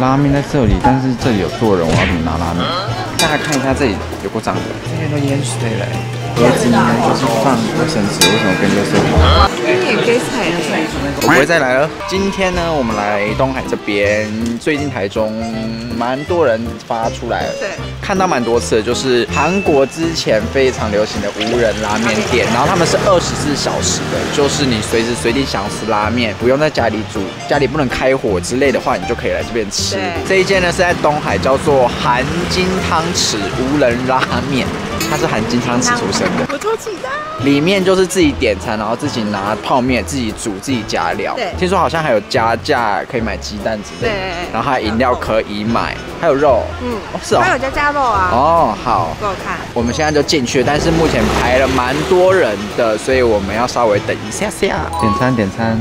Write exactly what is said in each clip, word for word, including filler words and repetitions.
拉面在这里，但是这里有坐人，我要怎么拿拉面？大家看一下这里有够脏的，这边都淹水了。盒子里面就是放卫生纸，为什么跟垃圾一样？ 你也可以踩了。 我不会再来了。今天呢，我们来东海这边，最近台中蛮多人发出来了， 对， 看到蛮多次的，就是韩国之前非常流行的无人拉面店，然后他们是二十四小时的，就是你随时随地想吃拉面，不用在家里煮，家里不能开火之类的话，你就可以来这边吃。这一间呢是在东海，叫做韩金汤匙无人拉面。它是含金汤匙出身的， 我超期待。 里面就是自己点餐，然后自己拿泡面，自己煮，自己加料。 对， 听说好像还有加价，可以买鸡蛋之类的。 对， 然后还有饮料可以买，还有肉。嗯，哦是哦， 还有加加肉啊。 哦，好， 给我看。 我们现在就进去，但是目前排了蛮多人的，所以我们要稍微等一下下。点餐，点餐。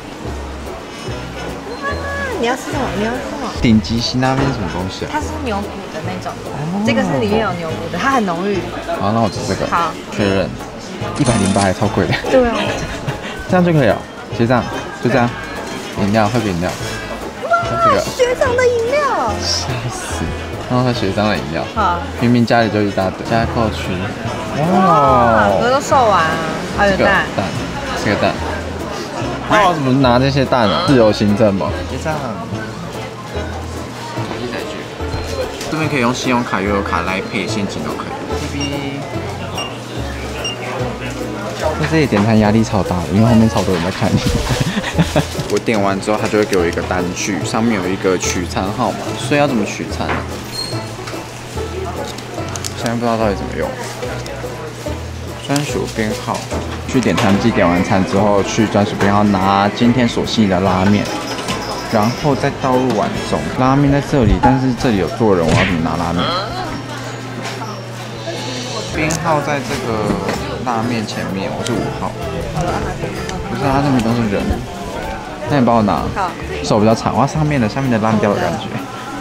你要吃什么？你要吃什么？ 顶级辛拉面是什么东西啊？ 它是牛骨的那种，哦、这个是里面有牛骨的，它很浓郁。 好，那我吃这个。 好， 确认。一百零八还超贵的。 对啊。 这样就可以了，结账，就这样。饮料，喝个饮料。 哇，学长的饮料。 笑死！然后他学长的饮料。 好。 明明家里就一大堆。加购区。 哇，我都售完了，还有蛋。 蛋，这个蛋。那我怎么拿这些蛋啊？自由行政吗？结账。统计载具。这边可以用信用卡、悠游卡来配现金都可以。T V。在这里点餐压力超大的，因为后面超多人在看你。我点完之后，他就会给我一个单据，上面有一个取餐号码，所以要怎么取餐？现在不知道到底怎么用。专属编号。去点餐机点完餐之后，去专属编号拿今天所系的拉面，然后再倒入碗中。拉面在这里，但是这里有坐人，我要怎么拿拉面？编号在这个拉面前面，我是五号。不是，它那边都是人。那你帮我拿。好。手比较长，哇，上面的下面的烂掉的感觉。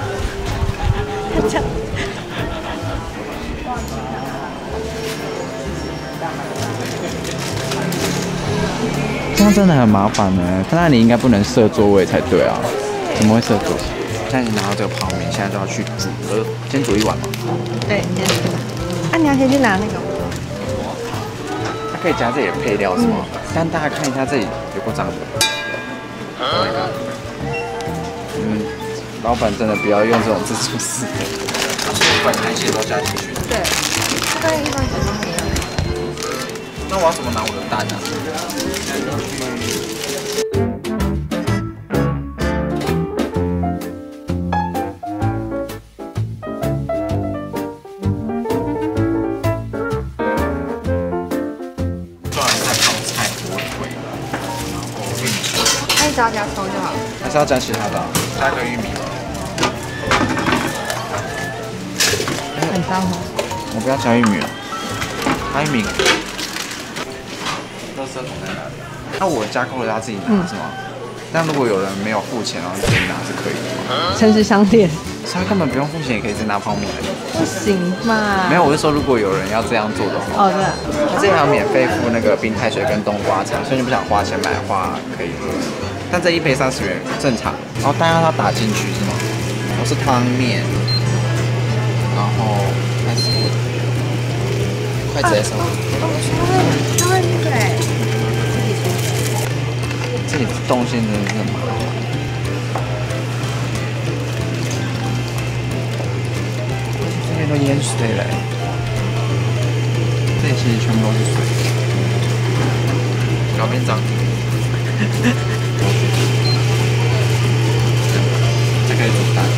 这样真的很麻烦呢。那你应该不能设座位才对啊，怎么会设座？现在你拿到这个泡面，现在就要去煮了。先煮一碗吗？对，先煮。啊，你要先去拿那个。它可以加这里的配料是吗？嗯、但大家看一下这里有够脏的。Oh my god！ 嗯，老板真的不要用这种自助式的，把海鲜都加进去。对，跟一般小汤一样。那我要怎么拿我的蛋呢、啊？做完菜泡菜火腿，然后玉米。那你只要加葱就好。还是要加其他的、啊？加个玉米吗？很脏哦。我不要加玉米了，加玉米。垃圾桶在哪里？那我加扣了他自己拿、嗯、是吗？但如果有人没有付钱，然后自己拿是可以的吗？ 诚实相店， 所以他根本不用付钱，也可以直接拿泡面。 不行嘛？ 没有，我是说如果有人要这样做的话。哦，对。他这还有免费付那个冰开水跟冬瓜茶，所以你不想花钱买的话可以。但这一杯三十元正常。然后大家要打进去是吗？我是汤面，然后开始筷子在上面。哦，他会那个哎。自己动线真的是很麻烦。这边都淹水了，这里其实全部都是水。表面脏。这可以煮蛋。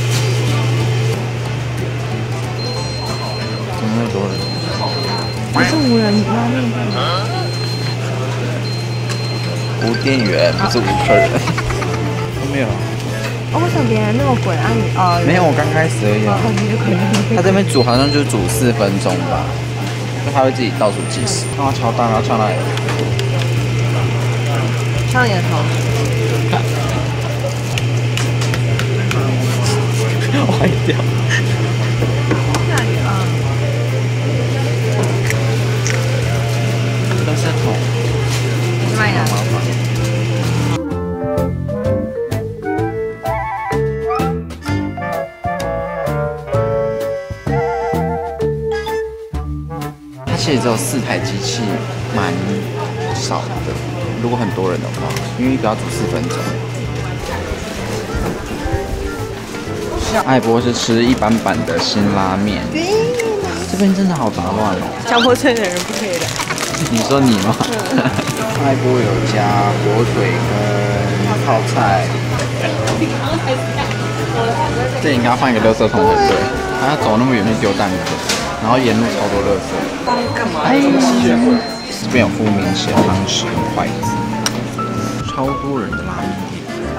怎么那么多人？ 不是无人拉面店。 无店员，不是无客人。没有。 哦，为什么别人那么贵啊？你哦。 没有，我刚开始而已啊。他这边煮好像就是煮四分钟吧，就他会自己倒数计时。那我敲蛋，要敲哪里？ 敲你的头。 歪掉。 那里啊。 垃圾桶。 卖呀。 其实只有四台机器，蛮少的。如果很多人的话，因为一个要煮四分钟。艾波是吃一般版的辛拉面，这边真的好杂乱哦。 强迫症的人不可以的。 你说你吗？艾波有加火腿跟泡菜。这应该要放一个垃圾桶才对，他要走那么远去丢蛋壳，然后沿路超多垃圾。 干嘛？ 哎，这边有附明写汤匙跟筷子，超多人的拉面店。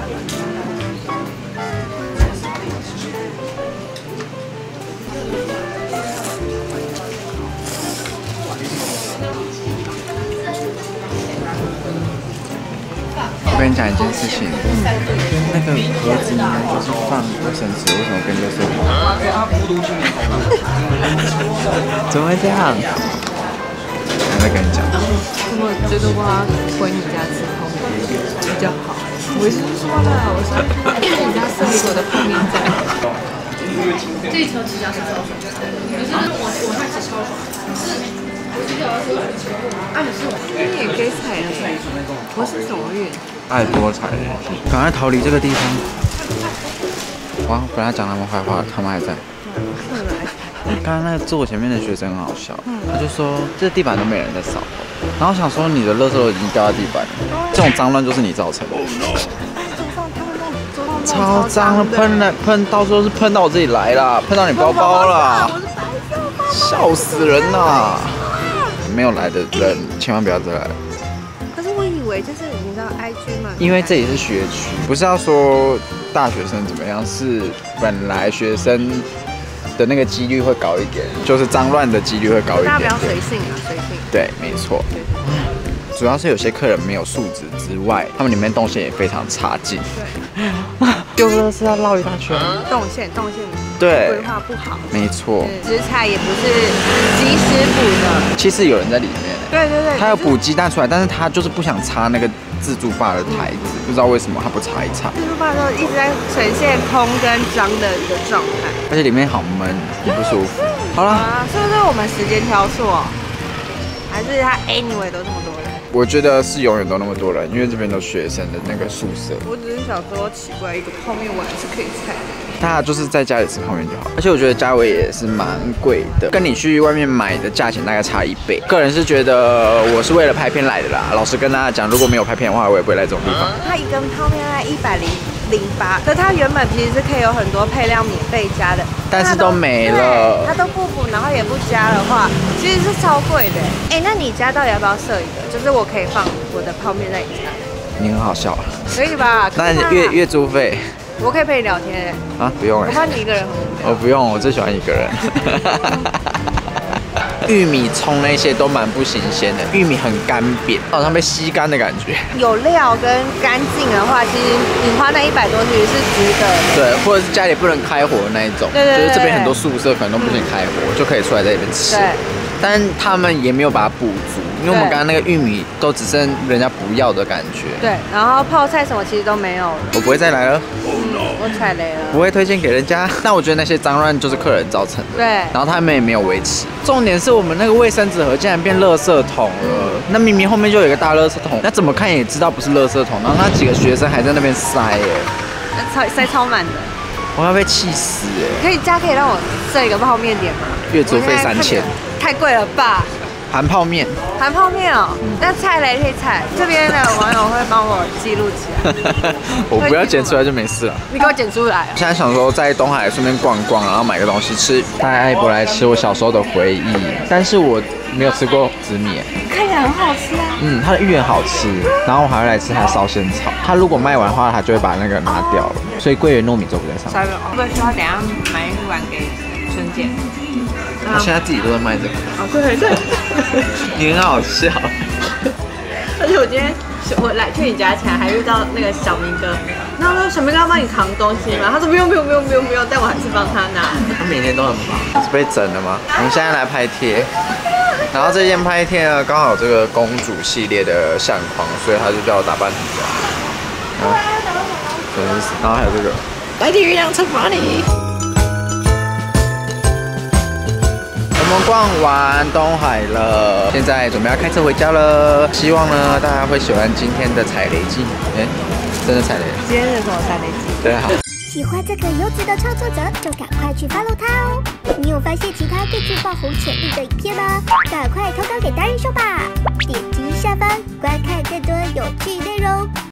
我跟你讲一件事情，那个盒子里面就是放卫生纸，为什么跟垃圾桶？怎么会这样？我再跟你讲。 我觉得我要回你家吃泡面比较好。我是说的，我说你家设立我的泡面站。这一条指甲是烧水，可是我我开始烧水，是。啊，你是你也可以踩了，我是什么运？ 爱多踩人，赶快逃离这个地方！哇，本来讲他们坏话，他们还在。刚刚那个坐我前面的学生很好笑，他就说这地板都没人在扫，然后想说你的垃圾都已经掉在地板了，这种脏乱就是你造成的。超脏了，喷了喷，到时候是喷到我自己来啦，喷到你包包啦，笑死人啦！没有来的人千万不要再来。 可是我以为就是你知道 I G 嘛， 因为这里是学区，不是要说大学生怎么样，是本来学生的那个几率会高一点，就是脏乱的几率会高一点。 大家不要随性啊，随性。 对，没错。主要是有些客人没有素质之外，他们里面动线也非常差劲。对，丢垃圾要绕一大圈。 动线，动线。 对， 规划不好。 没错。 食材也不是及时补的。 其实有人在里面。 对对对。 他有补鸡蛋出来，但是他就是不想插那个自助吧的台子，不知道为什么他不插一插。 自助吧的时候一直在呈现空跟脏的一个状态， 而且里面好闷，很不舒服。好了， 啊，是不是我们时间挑错？还是他 anyway 都这么多人？ 我觉得是永远都那么多人，因为这边都学生的那个宿舍。 我只是想说奇怪，一个泡面碗是可以菜的。 大家就是在家里吃泡面就好，而且我觉得价位也是蛮贵的，跟你去外面买的价钱大概差一倍。个人是觉得我是为了拍片来的啦，老实跟大家讲，如果没有拍片的话，我也不会来这种地方。 它一根泡面在一百零零八，可它原本其实是可以有很多配料免费加的， 但是都没了， 它都不补，然后也不加的话，其实是超贵的。哎，那你家到底要不要设一个？就是我可以放我的泡面在你家。 你很好笑， 可以吧？ 那月月租费？ 我可以陪你聊天啊，不用哎， 我怕你一个人很无聊。 我不用，我最喜欢一个人。玉米、葱那些都蛮不新鲜的，玉米很干瘪，好像被吸干的感觉。 有料跟干净的话，其实你花那一百多其实是值得的。 对，或者是家里不能开火的那一种， 对对对， 就是这边很多宿舍可能都不行开火，嗯、就可以出来在这边吃。 对。但他们也没有把它补足，因为我们刚刚那个玉米都只剩人家不要的感觉。 对，然后泡菜什么其实都没有了。 我不会再来了。 嗯，我踩雷了。 不会推荐给人家。但我觉得那些脏乱就是客人造成的。 对。 然后他们也没有维持。重点是我们那个卫生纸盒竟然变垃圾桶了。那明明后面就有一个大垃圾桶，那怎么看也知道不是垃圾桶。然后那几个学生还在那边塞耶， 塞塞超满的。 我要被气死哎！ 可以家可以让我设一个泡面店吗？ 月租费三千， 太贵了吧？ 含泡面， 含泡面哦。那菜嘞可以菜，这边的网友会帮我记录起来。 我不要剪出来就没事了。 你给我剪出来。 现在想说在东海顺便逛逛，然后买个东西吃，带艾博来吃我小时候的回忆。但是我没有吃过紫米， 看起来很好吃啊。 嗯，它的芋圆好吃，然后我还会来吃它的烧仙草。它如果卖完的话，它就会把那个拿掉了，所以桂圆糯米粥不在上面。 会不会需要等下买一碗给春姐？ 他现在自己都在卖这个。 哦，对对。 你很好笑。 而且我今天我来去你家前还遇到那个小明哥，然后说小明哥要帮你扛东西嘛，他说不用不用不用不用不用，但我还是帮他拿。 他每天都很忙。是被整了吗？我们现在来拍贴。然后这件拍贴呢，刚好有这个公主系列的相框，所以他就叫我打扮成这样。啊，真是。然后还有这个，来体育量惩罚你。我们们逛完东海了，现在准备要开车回家了。希望呢大家会喜欢今天的踩雷记。哎，真的踩雷？ 今天是什么踩雷记？ 对，好。 喜欢这个优质的创作者，就赶快去 follow 他哦！你有发现其他更具爆红潜力的影片吗？赶快投稿给达人秀吧！点击下方观看更多有趣内容。